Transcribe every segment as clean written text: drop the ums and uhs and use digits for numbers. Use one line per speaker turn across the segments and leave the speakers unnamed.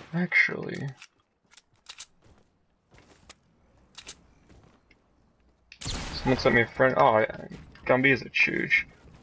Actually, someone sent me a friend. Oh, Gumby is a chooch.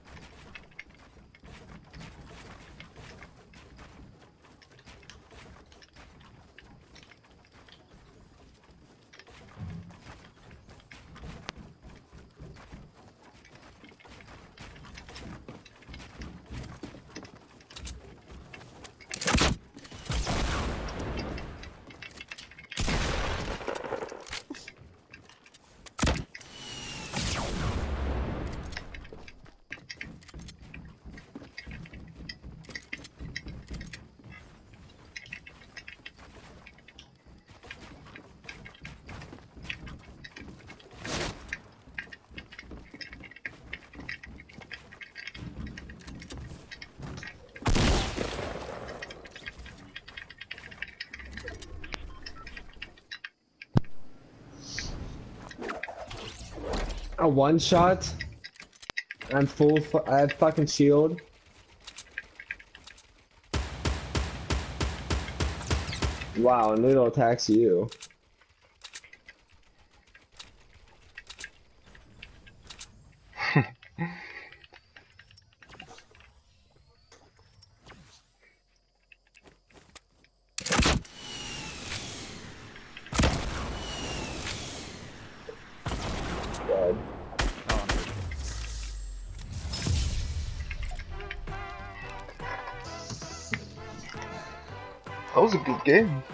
A one shot. I'm full. I have fucking shield. Wow, Noodle attacks you. Dead.
Oh, I'm good.
That was a good game.